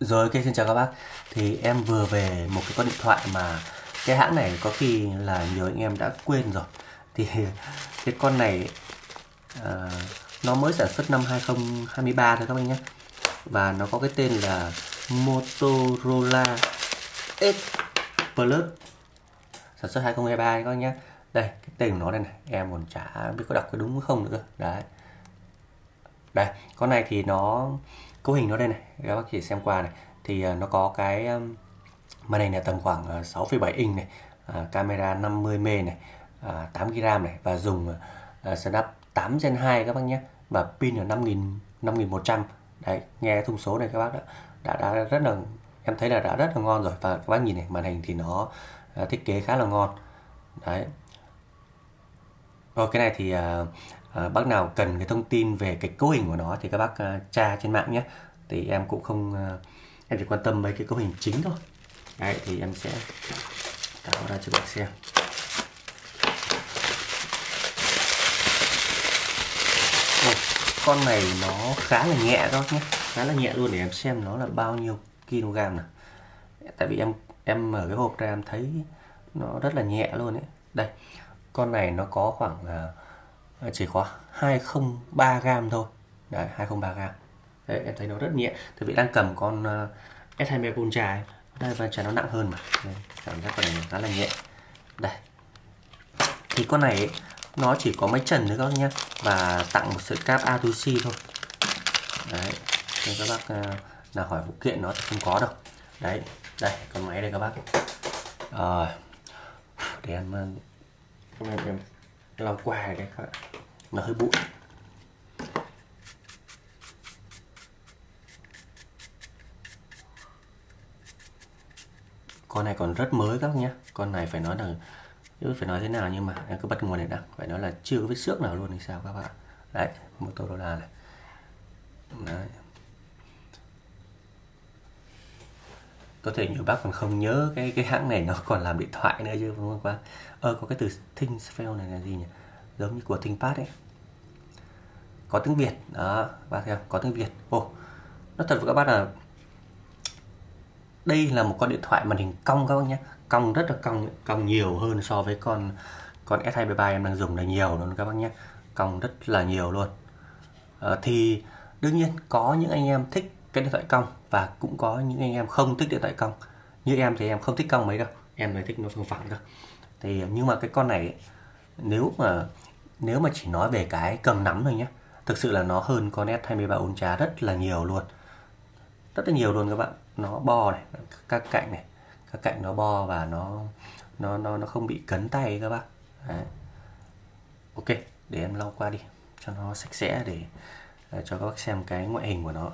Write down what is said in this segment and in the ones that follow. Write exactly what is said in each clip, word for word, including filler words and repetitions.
Rồi, ok, xin chào các bác. Thì em vừa về một cái con điện thoại mà cái hãng này có khi là nhiều anh em đã quên rồi. Thì cái con này à, nó mới sản xuất năm hai không hai ba thôi các bác nhé. Và nó có cái tên là Motorola Edge Plus, sản xuất hai không hai ba các bác nhé. Đây, cái tên của nó đây này, em còn chả biết có đọc cái đúng không nữa. Đấy. Đây, con này thì nó cấu hình nó đây này, các bác chỉ xem qua này. Thì uh, nó có cái um, màn hình là tầm khoảng uh, sáu phẩy bảy inch này, uh, camera năm mươi mê này, uh, tám gi bi RAM này, và dùng uh, Snap tám Gen hai các bác nhé. Và pin là năm nghìn năm nghìn một trăm. Đấy, nghe cái thông số này các bác đã, đã đã rất là, em thấy là đã rất là ngon rồi. Và các bác nhìn này, màn hình thì nó uh, thiết kế khá là ngon. Đấy. Rồi cái này thì uh, uh, bác nào cần cái thông tin về cái cấu hình của nó thì các bác uh, tra trên mạng nhé. Thì em cũng không uh, em chỉ quan tâm mấy cái cấu hình chính thôi. Đấy, thì em sẽ tạo ra cho bác xem. Ồ, con này nó khá là nhẹ các bác nhé, khá là nhẹ luôn. Để em xem nó là bao nhiêu kg nào. Tại vì em em mở cái hộp ra em thấy nó rất là nhẹ luôn đấy. Đây, con này nó có khoảng uh, chỉ có hai không ba gram thôi. Đấy, hai không ba gram. Đấy, em thấy nó rất nhẹ. Tại vì đang cầm con uh, S hai mươi Ultra ấy. Đây, và nó nặng hơn mà. Đây, cảm giác con này khá là nhẹ. Đây. Thì con này ấy, nó chỉ có máy trần thôi các bác nhé. Và tặng một sợi cáp A to C thôi. Đấy. Nên các bác uh, nào hỏi phụ kiện nó thì không có đâu. Đấy, đây, con máy đây các bác. Rồi. Để em em em lau qua cái các bạn. Nó hơi bụi. Con này còn rất mới các bác nhé. Con này phải nói là, phải nói thế nào, nhưng mà em cứ bật nguồn này đã, phải nói là chưa có vết xước nào luôn thì sao các bạn. Đấy, Motorola này. Đấy. Có thể nhiều bác còn không nhớ cái cái hãng này nó còn làm điện thoại nữa chứ, đúng không các bác? Ờ, có cái từ ThinkPad này là gì nhỉ? Giống như của ThinkPad ấy. Có tiếng Việt đó, bác thấy không? Có tiếng Việt. Ồ, nó thật với các bác là đây là một con điện thoại màn hình cong các bác nhé. Cong rất là cong, cong nhiều hơn so với con con S hai mươi ba em đang dùng là nhiều luôn các bác nhé. Cong rất là nhiều luôn. À, thì đương nhiên có những anh em thích cái điện thoại cong và cũng có những anh em không thích điện thoại cong. Như em thì em không thích cong mấy đâu, em lại thích nó phẳng phẳng cơ. Thì nhưng mà cái con này nếu mà nếu mà chỉ nói về cái cầm nắm thôi nhé, thực sự là nó hơn con S hai mươi ba Ultra rất là nhiều luôn, rất là nhiều luôn các bạn. Nó bo này, các cạnh này, các cạnh nó bo và nó nó nó nó không bị cấn tay các bác. Đấy. Ok, để em lau qua đi cho nó sạch sẽ để uh, cho các bác xem cái ngoại hình của nó.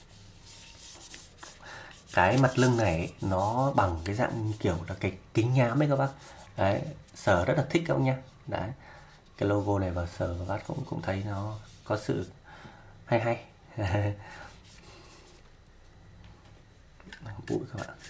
Cái mặt lưng này nó bằng cái dạng kiểu là cái kính nhám ấy các bác. Đấy, sờ rất là thích các bác nhá. Đấy, cái logo này vào sờ các bác cũng cũng thấy nó có sự hay hay. Bụi các bạn.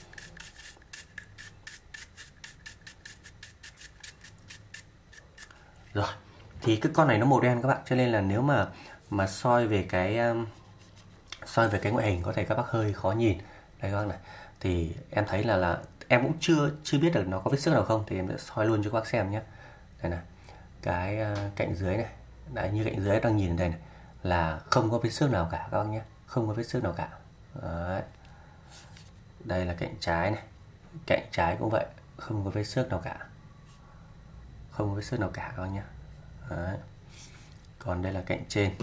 Rồi, thì cái con này nó màu đen các bạn, cho nên là nếu mà mà soi về cái um, soi về cái ngoại hình có thể các bác hơi khó nhìn. Đây các bác này. Thì em thấy là là em cũng chưa chưa biết được nó có vết xước nào không, thì em sẽ soi luôn cho các bác xem nhé. Đây này. Cái uh, cạnh dưới này. Đấy, như cạnh dưới đang nhìn đây này là không có vết xước nào cả các bác nhé, không có vết xước nào cả. Đấy. Đây là cạnh trái này, cạnh trái cũng vậy, không có vết xước nào cả, không có vết xước nào cả các bác nhé. Đấy. Còn đây là cạnh trên,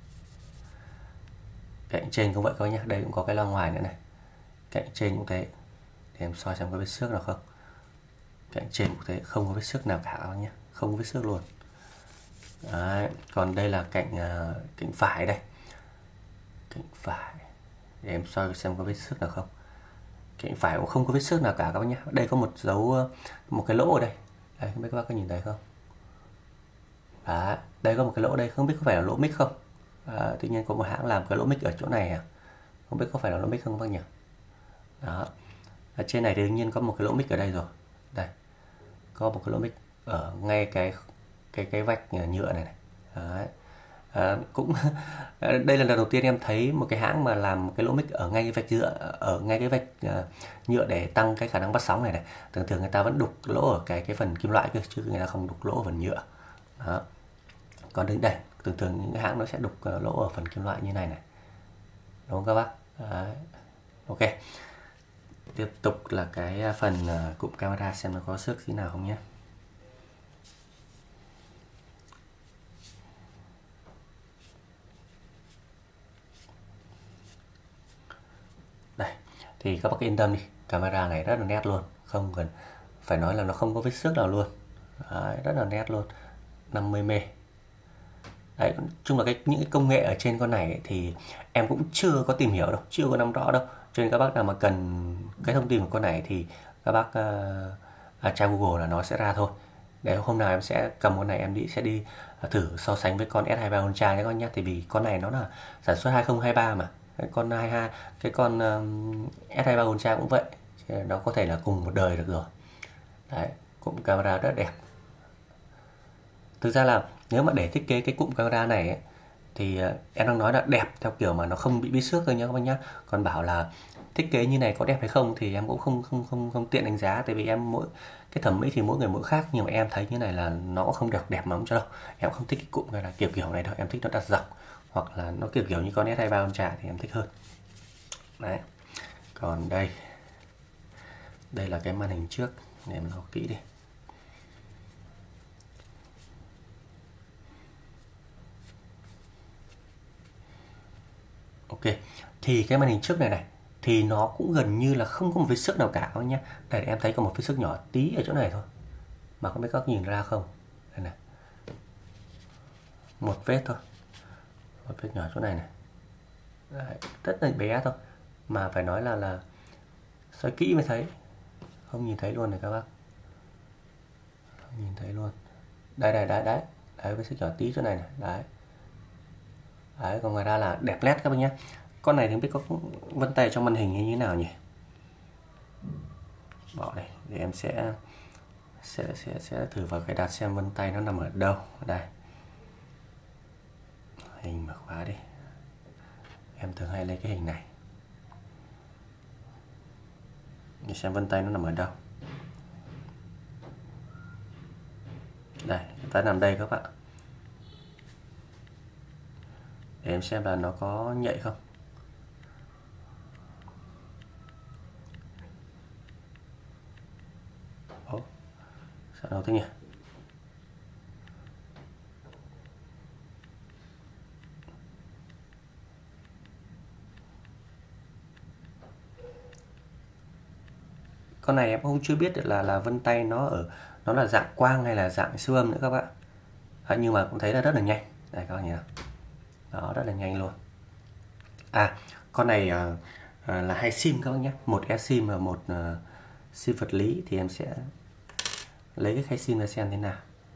cạnh trên cũng vậy các bác nhé. Đây cũng có cái loa ngoài nữa này, cạnh trên cũng thế. Để em soi xem có vết xước nào không. Cạnh trên cũng thế, không có vết xước nào cả các bác nhé, không có vết xước luôn. Đấy. Còn đây là cạnh uh, cạnh phải đây, cạnh phải, để em soi xem có vết xước nào không. Cạnh phải cũng không có vết xước nào cả các bác nhé. Đây có một dấu, một cái lỗ ở đây. Đây, không biết các bác có nhìn thấy không? Đó, đây có một cái lỗ đây, không biết có phải là lỗ mic không? À, tự nhiên có một hãng làm cái lỗ mic ở chỗ này à? Không biết có phải là lỗ mic không các bác nhỉ? Đó. Ở trên này thì đương nhiên có một cái lỗ mic ở đây rồi. Đây. Có một cái lỗ mic ở ngay cái cái cái vách nhựa này này. Đấy. À, cũng đây là lần đầu tiên em thấy một cái hãng mà làm cái lỗ mic ở ngay cái vạch nhựa, ở ngay cái vạch uh, nhựa để tăng cái khả năng bắt sóng này này. Thường thường người ta vẫn đục lỗ ở cái cái phần kim loại cơ, chứ người ta không đục lỗ ở phần nhựa. Đó. Còn đến đây, thường thường những cái hãng nó sẽ đục uh, lỗ ở phần kim loại như này này. Đúng không các bác? Đấy. Ok. Tiếp tục là cái phần uh, cụm camera, xem nó có xước gì nào không nhé. Đây, thì các bác yên tâm đi, camera này rất là nét luôn, không cần phải nói là nó không có vết xước nào luôn. Đấy, rất là nét luôn, năm mươi mê. Đấy, chung là cái những cái công nghệ ở trên con này ấy, thì em cũng chưa có tìm hiểu đâu, chưa có nắm rõ đâu. Cho nên các bác nào mà cần cái thông tin của con này thì các bác uh, à, tra Google là nó sẽ ra thôi. Để hôm nào em sẽ cầm con này em đi sẽ đi uh, thử so sánh với con S hai mươi ba Ultra nhé các bác nhé. Thì vì con này nó là sản xuất hai không hai ba mà. Cái con hai mươi hai cái con um, S hai mươi ba Ultra cũng vậy. Nó có thể là cùng một đời được rồi. Đấy, cụm camera rất đẹp. Thực ra là nếu mà để thiết kế cái cụm camera này ấy, thì uh, em đang nói là đẹp theo kiểu mà nó không bị bí xước thôi nhá các bác nhá. Còn bảo là thiết kế như này có đẹp hay không thì em cũng không không không không tiện đánh giá, tại vì em mỗi cái thẩm mỹ thì mỗi người mỗi khác, nhưng mà em thấy như này là nó cũng không được đẹp lắm cho đâu. Em không thích cái cụm này là kiểu kiểu này đâu, em thích nó đặt dọc hoặc là nó kiểu kiểu như con S hai mươi ba Ultra thì em thích hơn. Đấy. Còn đây đây là cái màn hình trước, để em lau kỹ đi. Ok, thì cái màn hình trước này này thì nó cũng gần như là không có một vết xước nào cả các nhé. Đây em thấy có một vết xước nhỏ tí ở chỗ này thôi, mà không biết các nhìn ra không. Đây này, một vết thôi, một vết nhỏ chỗ này này. Đấy, rất là bé thôi, mà phải nói là là soi kỹ mới thấy, không nhìn thấy luôn này các bác, không nhìn thấy luôn. Đây đây đấy đấy, đấy vết xước nhỏ tí chỗ này này, đấy. Đấy, còn ngoài ra là đẹp nét các bác nhé. Con này thì không biết có vân tay trong màn hình như thế nào nhỉ. Bỏ đây để em sẽ sẽ sẽ sẽ thử vào cái đặt xem vân tay nó nằm ở đâu. Đây, hình mở khóa đi, em thường hay lấy cái hình này để xem vân tay nó nằm ở đâu. Đây, ta nằm đây các bạn, để em xem là nó có nhạy không. Ồ, sao đâu thế nhỉ? Con này em cũng chưa biết được là là vân tay nó ở nó là dạng quang hay là dạng siêu âm nữa các bạn. À, nhưng mà cũng thấy là rất là nhanh. Đây các bạn nhìn nào. Đó, rất là nhanh luôn. À, con này à, à, là hai sim các bác nhé, một eSIM và một à, sim vật lý. Thì em sẽ lấy cái khay sim ra xem thế nào.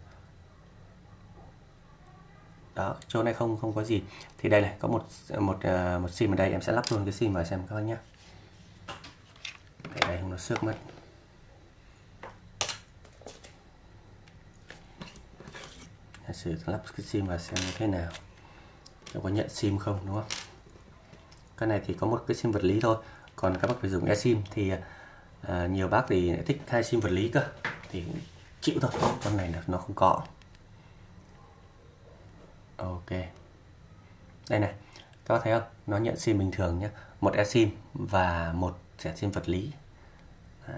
Đó, chỗ này không không có gì. Thì đây này, có một một uh, một sim ở đây, em sẽ lắp luôn cái sim vào xem các bác nhé. Để đây không nó xước mất. Giả sử lắp cái sim vào xem như thế nào, nó có nhận sim không, đúng không? Cái này thì có một cái sim vật lý thôi, còn các bác phải dùng eSIM thì uh, nhiều bác thì thích hai sim vật lý cơ, thì chịu thôi, con này nó không có. Ok, đây này, các bác thấy không, nó nhận sim bình thường nhé, một eSIM và một thẻ sim vật lý. Đó.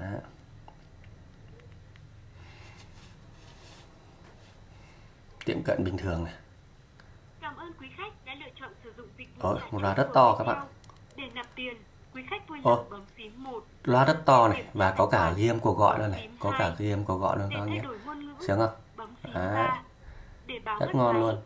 Tiệm cận bình thường này. Cảm ơn quý khách đã lựa chọn sử dụng dịch vụ. Ồ, một loa rất to các bạn. Để nạp tiền, quý khách vui Ồ, lòng bấm phím một. loa rất to này, và có cả ghi âm cuộc gọi luôn này, có cả ghi âm cuộc gọi luôn các bác nhé. Sướng không? À, rất ngon luôn.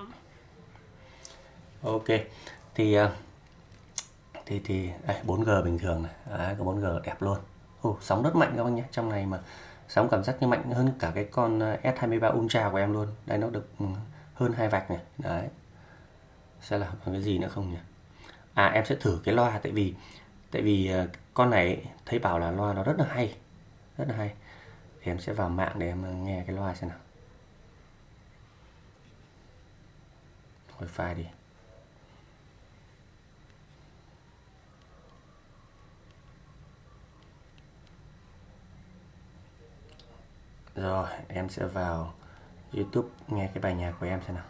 Ok, thì thì thì đây, bốn G bình thường này, đấy, có bốn G đẹp luôn. Ồ, sóng rất mạnh các bác nhé, trong này mà sóng cảm giác như mạnh hơn cả cái con S hai mươi ba Ultra của em luôn. Đây nó được hơn hai vạch này, đấy. Sẽ là còn cái gì nữa không nhỉ? À, em sẽ thử cái loa, tại vì tại vì con này thấy bảo là loa nó rất là hay, rất là hay. Thì em sẽ vào mạng để em nghe cái loa xem nào. wifi đi. Rồi em sẽ vào YouTube nghe cái bài nhạc của em xem nào.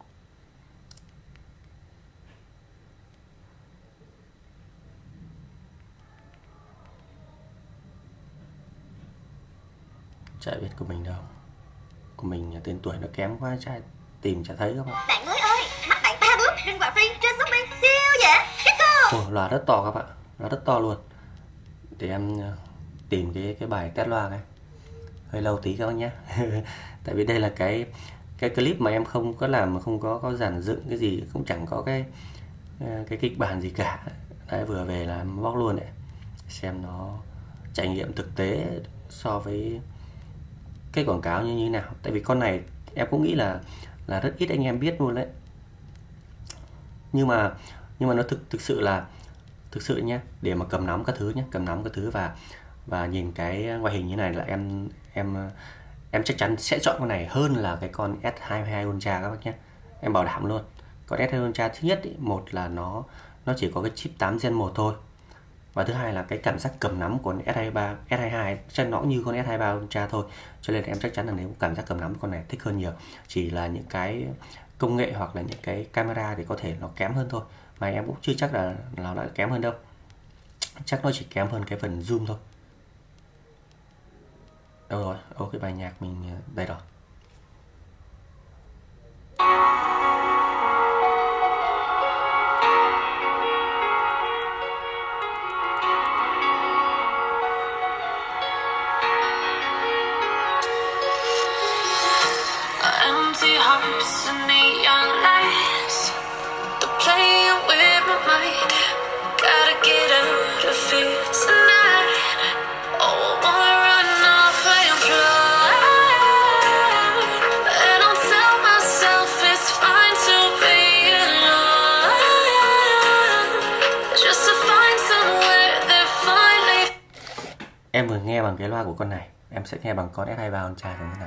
Chả biết của mình đâu, của mình tên tuổi nó kém quá, chả tìm chả thấy các bạn. Bạn mới ơi, mặc bạn ba bước rinh quà free trên Shopee siêu dễ. Ồ, loa rất to các bạn, loa rất to luôn. Để em tìm cái cái bài test loa này, hơi lâu tí các bác nhé. Tại vì đây là cái cái clip mà em không có làm, mà không có có dàn dựng cái gì, cũng chẳng có cái cái kịch bản gì cả. Đấy, vừa về làm vlog luôn đấy, xem nó trải nghiệm thực tế so với cái quảng cáo như như nào. Tại vì con này em cũng nghĩ là là rất ít anh em biết luôn đấy. Nhưng mà nhưng mà nó thực thực sự là thực sự nhé, để mà cầm nắm các thứ nhé, cầm nắm các thứ và và nhìn cái ngoại hình như này là em em em chắc chắn sẽ chọn con này hơn là cái con S hai mươi hai Ultra các bác nhé. Em bảo đảm luôn. Con S hai mươi hai Ultra thứ nhất ý, một là nó nó chỉ có cái chip tám gen một thôi. Và thứ hai là cái cảm giác cầm nắm của S hai mươi ba, S hai mươi hai chắc nó như con S hai mươi ba Ultra thôi. Cho nên em chắc chắn là nếu cảm giác cầm nắm con này thích hơn nhiều. Chỉ là những cái công nghệ hoặc là những cái camera thì có thể nó kém hơn thôi. Mà em cũng chưa chắc là nó đã kém hơn đâu. Chắc nó chỉ kém hơn cái phần zoom thôi. Đâu rồi? Ô, cái bài nhạc mình đây rồi. Empty hearts and neon lights, they're playing with my mind. Gotta get out of here tonight. Oh, I wanna run off and fly. And I'll tell myself it's fine to be alone, just to find somewhere that finally. Em vừa nghe bằng cái loa của con này, em sẽ nghe bằng con S hai mươi ba Ultra như thế nào.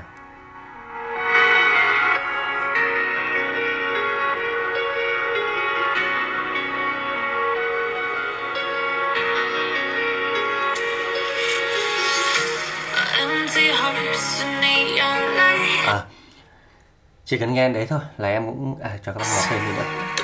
À, chỉ cần nghe đấy thôi là em cũng à, cho các bạn nghe thêm nữa.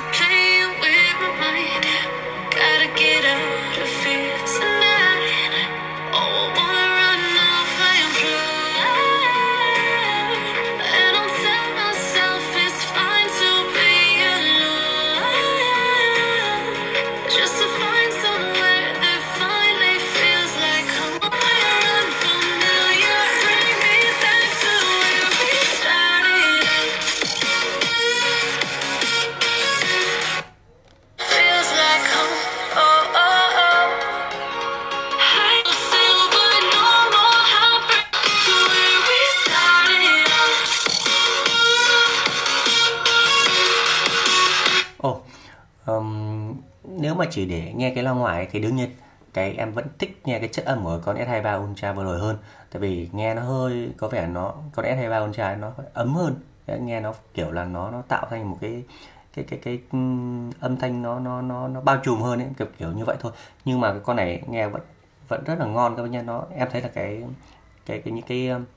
Ồ, um, nếu mà chỉ để nghe cái loa ngoài thì đương nhiên cái em vẫn thích nghe cái chất âm của con S hai mươi ba Ultra vừa rồi hơn. Tại vì nghe nó hơi có vẻ nó con S hai mươi ba Ultra nó ấm hơn, nghe nó kiểu là nó nó tạo thành một cái cái cái cái um, âm thanh nó nó nó nó bao trùm hơn ấy, kiểu kiểu như vậy thôi. Nhưng mà cái con này nghe vẫn vẫn rất là ngon các bạn nha. Nó em thấy là cái cái cái những cái um,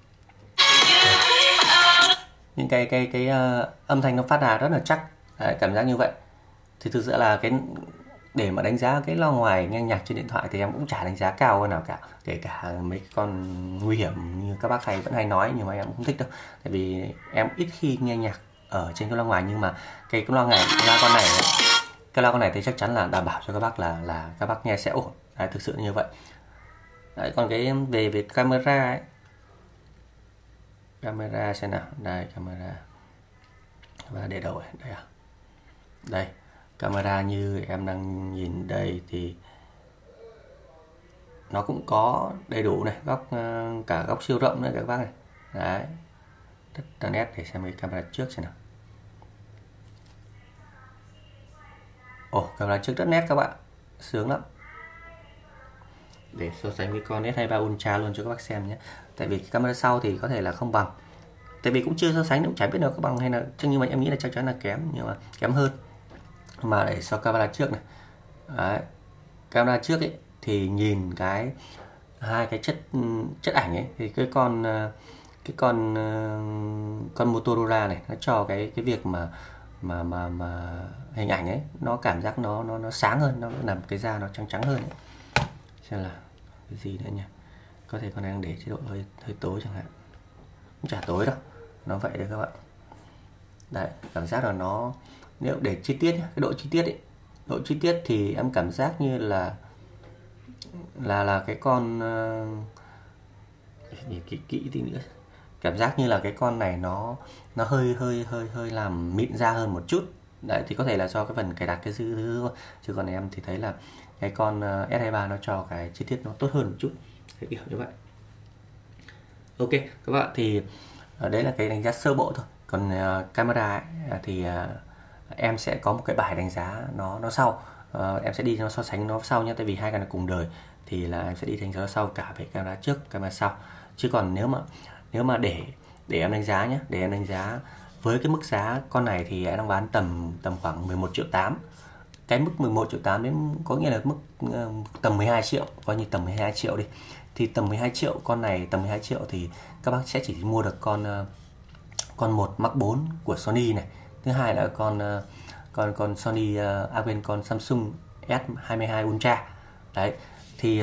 những cái cái cái uh, âm thanh nó phát ra rất là chắc. Đấy, cảm giác như vậy. Thì thực sự là cái để mà đánh giá cái loa ngoài nghe nhạc trên điện thoại thì em cũng chả đánh giá cao hơn nào cả, kể cả mấy con nguy hiểm như các bác hay vẫn hay nói, nhưng mà em cũng không thích đâu. Tại vì em ít khi nghe nhạc ở trên cái loa ngoài, nhưng mà cái, cái loa này loa con này cái loa con này thì chắc chắn là đảm bảo cho các bác là là các bác nghe sẽ ổn. Đấy, thực sự như vậy. Đấy, còn cái về về camera ấy, camera xem nào, đây camera và để đâu đây à, đây camera như em đang nhìn đây thì nó cũng có đầy đủ này, góc cả góc siêu rộng nữa các bác này. Đấy, rất là nét. Để xem cái camera trước xem nào. Ồ, camera trước rất nét các bạn, sướng lắm. Để so sánh với con S hai mươi ba Ultra luôn cho các bác xem nhé. Tại vì camera sau thì có thể là không bằng. tại vì cũng chưa so sánh, cũng chả biết đâu có bằng hay là, nhưng mà em nghĩ là chắc chắn là kém, nhưng mà kém hơn. Mà để so camera trước này, đấy, camera trước ấy thì nhìn cái hai cái chất chất ảnh ấy, thì cái con cái con con Motorola này nó cho cái cái việc mà mà mà mà hình ảnh ấy nó cảm giác nó nó nó sáng hơn, nó làm cái da nó trắng trắng hơn ấy. Xem là cái gì nữa nhỉ, có thể con đang để chế độ hơi hơi tối chẳng hạn, cũng chả tối đâu, nó vậy đấy các bạn. Đấy, cảm giác là nó, nếu để chi tiết, cái độ chi tiết ấy, độ chi tiết thì em cảm giác như là là là cái con uh, nhìn kỹ kỹ tí nữa, cảm giác như là cái con này nó nó hơi hơi hơi hơi làm mịn da hơn một chút. Đấy, thì có thể là do cái phần cài đặt cái thứ thứ thôi, chứ còn em thì thấy là cái con uh, S hai mươi ba nó cho cái chi tiết nó tốt hơn một chút, cái kiểu như vậy. Ok các bạn, thì uh, đấy là cái đánh giá sơ bộ thôi. Còn uh, camera ấy, thì uh, em sẽ có một cái bài đánh giá nó nó sau, uh, em sẽ đi nó so sánh nó sau nhé, tại vì hai cái là cùng đời, thì là em sẽ đi đánh giá sau cả về camera trước, camera sau. Chứ còn nếu mà nếu mà để để em đánh giá nhé, để em đánh giá với cái mức giá con này thì em đang bán tầm tầm khoảng mười một triệu tám. Cái mức mười một triệu tám đến có nghĩa là mức uh, tầm mười hai triệu, coi như tầm mười hai triệu đi. Thì tầm mười hai triệu, con này tầm mười hai triệu thì các bác sẽ chỉ mua được con uh, con một Mark bốn của Sony này. Thứ hai là con uh, con con Sony uh, à quên con Samsung S hai mươi hai Ultra. Đấy, thì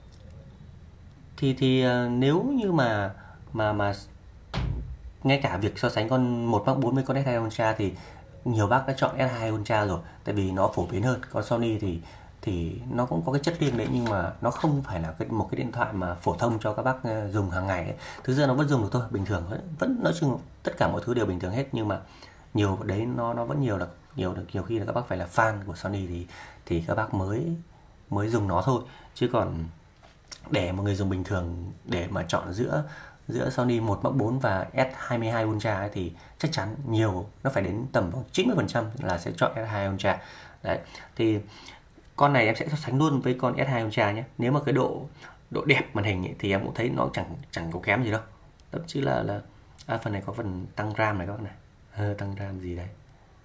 thì thì uh, nếu như mà mà mà ngay cả việc so sánh con một Mark bốn với con S hai Ultra thì nhiều bác đã chọn S hai Ultra rồi, tại vì nó phổ biến hơn. Còn Sony thì thì nó cũng có cái chất riêng đấy, nhưng mà nó không phải là cái, một cái điện thoại mà phổ thông cho các bác dùng hàng ngày ấy. Thực ra nó vẫn dùng được thôi, bình thường vẫn, vẫn nói chung tất cả mọi thứ đều bình thường hết, nhưng mà nhiều đấy nó nó vẫn nhiều là nhiều được nhiều khi là các bác phải là fan của Sony thì thì các bác mới mới dùng nó thôi. Chứ còn để một người dùng bình thường để mà chọn giữa giữa Sony một Mark bốn và S hai mươi hai Ultra ấy, thì chắc chắn nhiều, nó phải đến tầm chín mươi phần trăm là sẽ chọn S hai Ultra. Đấy, thì con này em sẽ so sánh luôn với con S hai Ultra nhé. Nếu mà cái độ độ đẹp màn hình ấy, thì em cũng thấy nó chẳng chẳng có kém gì đâu. Thậm chí là là à, phần này có phần tăng RAM này các bạn này, à, tăng RAM gì đây?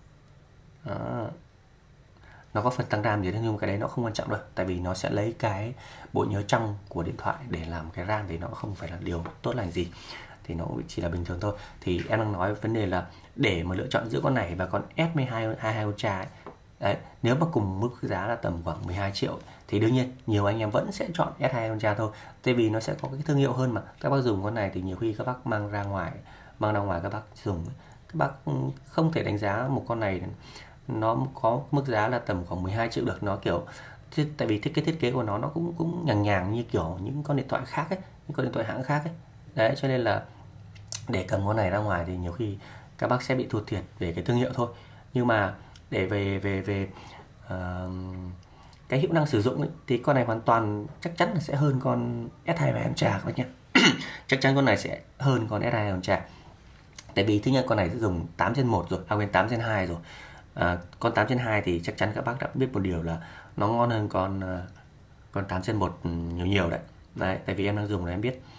Đó. Nó có phần tăng RAM gì đấy, nhưng cái đấy nó không quan trọng đâu, tại vì nó sẽ lấy cái bộ nhớ trong của điện thoại để làm cái RAM, thì nó không phải là điều tốt lành gì, thì nó chỉ là bình thường thôi. Thì em đang nói vấn đề là để mà lựa chọn giữa con này và con S hai mươi hai Ultra ấy, đấy, nếu mà cùng mức giá là tầm khoảng mười hai triệu thì đương nhiên nhiều anh em vẫn sẽ chọn S hai Ultra thôi, tại vì nó sẽ có cái thương hiệu hơn mà. Các bác dùng con này thì nhiều khi các bác mang ra ngoài mang ra ngoài các bác dùng, các bác không thể đánh giá một con này nó có mức giá là tầm khoảng mười hai triệu được. Nó kiểu, tại vì thiết kế thiết kế của nó nó cũng cũng nhàng nhàng như kiểu những con điện thoại khác ấy, những con điện thoại hãng khác ấy. Đấy, cho nên là để cầm con này ra ngoài thì nhiều khi các bác sẽ bị thua thiệt về cái thương hiệu thôi. Nhưng mà để về về về uh, cái hiệu năng sử dụng ấy, thì con này hoàn toàn chắc chắn là sẽ hơn con S hai mươi hai Ultra các bác nhé. Chắc chắn con này sẽ hơn con S hai mươi hai Ultra. Tại vì thứ nhất con này sẽ dùng tám trên một rồi, à quên tám trên hai rồi. À, con tám trên hai thì chắc chắn các bác đã biết một điều là nó ngon hơn con con tám trên một nhiều nhiều đấy. Đấy, tại vì em đang dùng là em biết.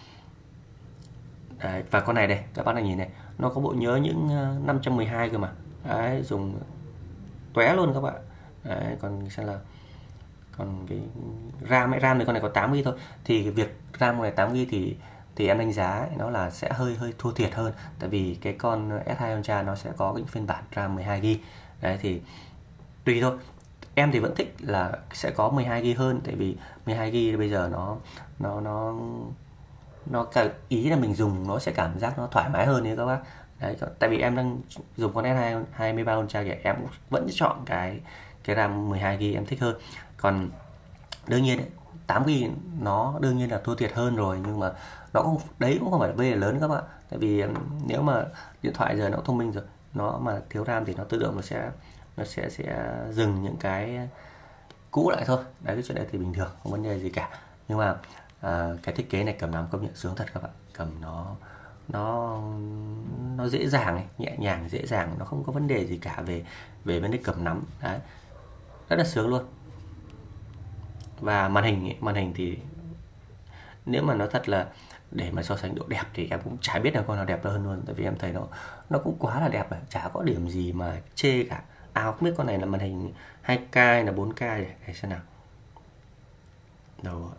Đấy, và con này đây, các bác này nhìn này, nó có bộ nhớ những năm trăm mười hai cơ mà. Đấy, dùng tóe luôn các bạn. Đấy, còn xem là còn cái RAM ấy, RAM thì con này có tám gi bi thôi. Thì cái việc RAM con này tám gi bi thì thì em đánh giá nó là sẽ hơi hơi thua thiệt hơn, tại vì cái con S hai Ultra nó sẽ có cái phiên bản RAM mười hai gi bi. Đấy, thì tùy thôi. Em thì vẫn thích là sẽ có mười hai gi bi hơn, tại vì mười hai gi bi bây giờ nó nó nó nó cả ý là mình dùng nó sẽ cảm giác nó thoải mái hơn đấy các bác. Đấy, tại vì em đang dùng con S hai mươi ba Ultra kìa, em vẫn chọn cái cái RAM mười hai gi bi em thích hơn. Còn đương nhiên đấy, tám gi bi nó đương nhiên là thua thiệt hơn rồi, nhưng mà nó cũng đấy cũng không phải là vấn đề lớn các bạn. Tại vì nếu mà điện thoại giờ nó thông minh rồi, nó mà thiếu RAM thì nó tự động nó sẽ nó sẽ sẽ dừng những cái cũ lại thôi. Đấy, cái chuyện đấy thì bình thường, không vấn đề gì cả. Nhưng mà à, cái thiết kế này cầm nắm công nhận sướng thật các bạn. Cầm nó nó nó dễ dàng này, nhẹ nhàng dễ dàng, nó không có vấn đề gì cả về về vấn đề cầm nắm. Đấy, rất là sướng luôn. Và màn hình màn hình thì nếu mà nói thật là để mà so sánh độ đẹp thì em cũng chả biết là con nào đẹp hơn luôn, tại vì em thấy nó nó cũng quá là đẹp rồi, chả có điểm gì mà chê cả. À không biết con này là màn hình hai K hay là bốn K này, để xem nào. Đâu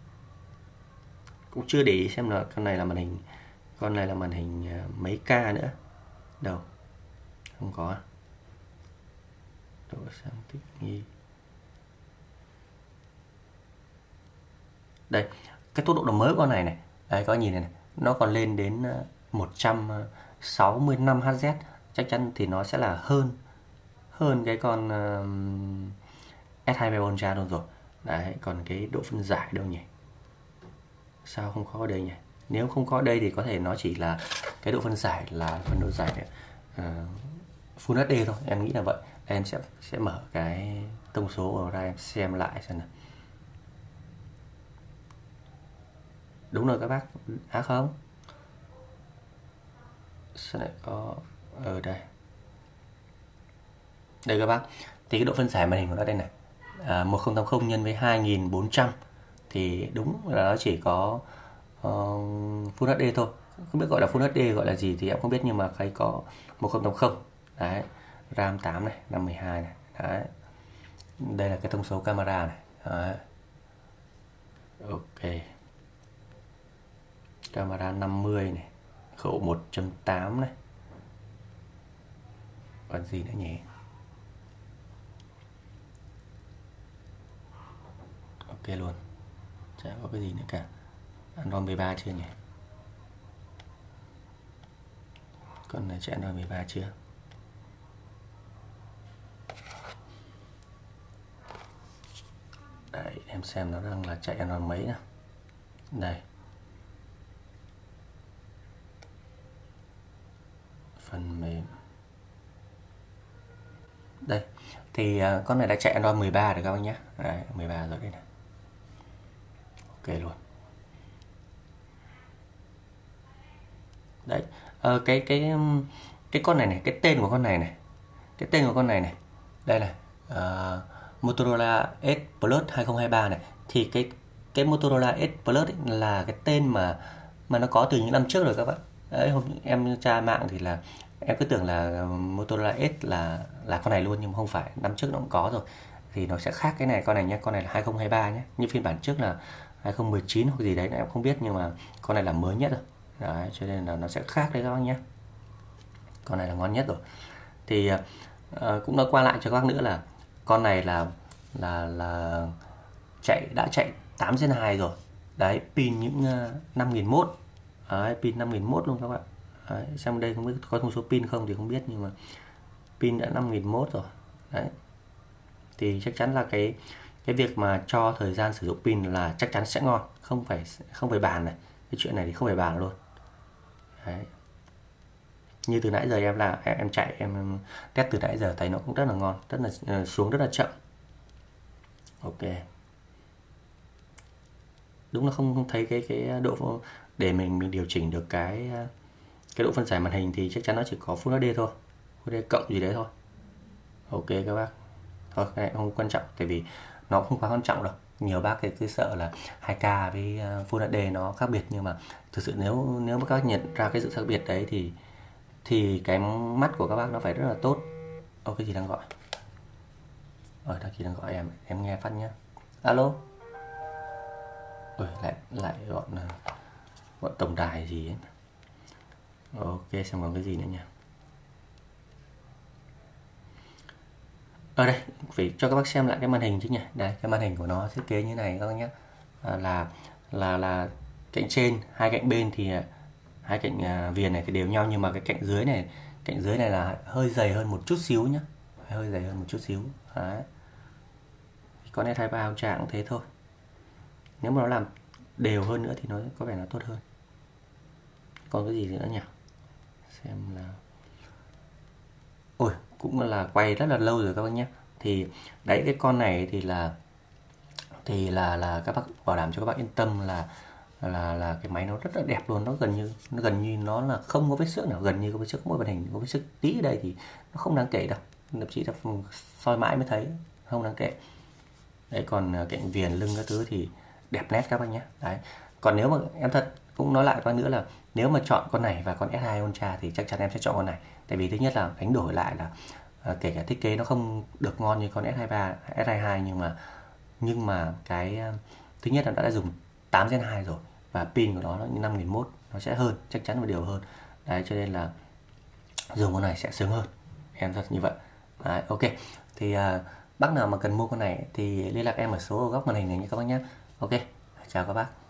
cũng chưa để ý xem là con này là màn hình con này là màn hình mấy K nữa. Đâu không có. Độ sáng thích nghi. Đây, cái tốc độ đổi mới con này này, đây có nhìn này, này nó còn lên đến một trăm sáu mươi lăm héc, chắc chắn thì nó sẽ là hơn hơn cái con uh, S hai mươi ba Ultra luôn rồi. Đấy, còn cái độ phân giải đâu nhỉ? Sao không có ở đây nhỉ? Nếu không có ở đây thì có thể nó chỉ là cái độ phân giải là phần độ giải uh, Full hát đê thôi, em nghĩ là vậy. Đây, em sẽ sẽ mở cái thông số ra em xem lại xem nào. Đúng rồi các bác. À không, sao lại có ở đây đây các bác, thì cái độ phân giải màn hình của nó đây này, à, một nghìn tám mươi nhân với hai nghìn bốn trăm thì đúng là nó chỉ có uh, Full hát đê thôi. Không biết gọi là Full hát đê gọi là gì thì em không biết, nhưng mà cái có một nghìn tám mươi. Đấy, RAM tám này, năm mươi hai này. Đấy, đây là cái thông số camera này. Đấy. Ok, camera năm mươi này, khẩu một chấm tám này, còn gì nữa nhỉ? Ok luôn, chả có cái gì nữa cả. Android mười ba chưa nhỉ? Con này chạy Android mười ba chưa? Đấy, em xem nó đang là chạy Android mấy nào. Đây, phần mềm đây, thì uh, con này đã chạy Android mười ba rồi các bác nhé. Đấy, mười ba rồi đây này. Ok luôn. Đấy, uh, cái cái cái con này này, cái tên của con này này, cái tên của con này này, đây này, uh, Motorola S Plus hai không hai ba này, thì cái cái Motorola S Plus ấy là cái tên mà mà nó có từ những năm trước rồi các bạn. Đấy, hôm em tra mạng thì là em cứ tưởng là Motorola S là là con này luôn, nhưng mà không phải, năm trước nó cũng có rồi. Thì nó sẽ khác cái này, con này nhé, con này là hai không hai ba nhé. Như phiên bản trước là hai không một chín hoặc gì đấy em không biết, nhưng mà con này là mới nhất rồi. Đấy, cho nên là nó sẽ khác đấy các bác nhé. Con này là ngon nhất rồi. Thì uh, cũng nói qua lại cho các bác nữa là con này là là là chạy đã chạy tám gen hai rồi. Đấy, pin những uh, năm nghìn mốt. Đấy, pin năm nghìn mốt luôn các bạn. Đấy, xem đây không biết có thông số pin không thì không biết, nhưng mà pin đã năm nghìn mốt rồi. Đấy, thì chắc chắn là cái cái việc mà cho thời gian sử dụng pin là chắc chắn sẽ ngon, không phải không phải bàn này, cái chuyện này thì không phải bàn luôn. Đấy, như từ nãy giờ em là em, em chạy em test từ nãy giờ thấy nó cũng rất là ngon, rất là xuống rất là chậm. Ok, đúng là không, không thấy cái cái độ để mình mình điều chỉnh được cái cái độ phân giải màn hình thì chắc chắn nó chỉ có Full hát đê thôi, Full hát đê cộng gì đấy thôi. Ok các bác, thôi cái này không quan trọng, tại vì nó không quá quan trọng đâu. Nhiều bác thì cứ sợ là hai K với Full hát đê nó khác biệt, nhưng mà thực sự nếu nếu mà các bác nhận ra cái sự khác biệt đấy thì thì cái mắt của các bác nó phải rất là tốt. Ô, cái gì đang gọi? Ở đây chị đang gọi em, em nghe phát nhá. Alo. Ôi, lại lại gọi là gọi tổng đài gì ấy. Ok, xem còn cái gì nữa nha. Ở đây phải cho các bác xem lại cái màn hình chứ nhỉ. Đây, cái màn hình của nó thiết kế như này các bác nhé. À, là là là cạnh trên, hai cạnh bên thì hai cạnh uh, viền này thì đều nhau, nhưng mà cái cạnh dưới này, cạnh dưới này là hơi dày hơn một chút xíu nhá, hơi dày hơn một chút xíu. Đấy, con S hai mươi ba Ultra cũng thế thôi. Nếu mà nó làm đều hơn nữa thì nó có vẻ là tốt hơn. Còn cái gì nữa nhỉ? Xem là ôi, cũng là quay rất là lâu rồi các bác nhé. Thì đấy, cái con này thì là thì là là các bác bảo đảm cho các bác yên tâm là là là cái máy nó rất là đẹp luôn. Nó gần như nó gần như nó là không có vết xước nào, gần như có vết xước mỗi màn hình có vết xước tí ở đây thì nó không đáng kể đâu, thậm chí là soi mãi mới thấy, không đáng kể. Đấy, còn cạnh viền lưng các thứ thì đẹp nét các bác nhé. Đấy, còn nếu mà em thật cũng nói lại các bác nữa là nếu mà chọn con này và con S hai Ultra thì chắc chắn em sẽ chọn con này. Tại vì thứ nhất là đánh đổi lại là à, kể cả thiết kế nó không được ngon như con S hai ba, S hai mươi hai, nhưng mà nhưng mà cái thứ nhất là đã, đã dùng tám gen hai rồi và pin của nó nó như năm nghìn mốt, nó sẽ hơn, chắc chắn và điều hơn. Đấy, cho nên là dùng con này sẽ sướng hơn, em thật như vậy. Đấy, ok. Thì à, bác nào mà cần mua con này thì liên lạc em ở số ở góc màn hình này nha các bác nhé. Ok, chào các bác.